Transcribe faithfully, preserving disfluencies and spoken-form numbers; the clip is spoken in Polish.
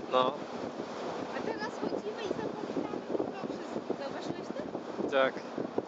No, A teraz chodzimy i zapominamy chyba o wszystkim. Zauważyłeś to? tak.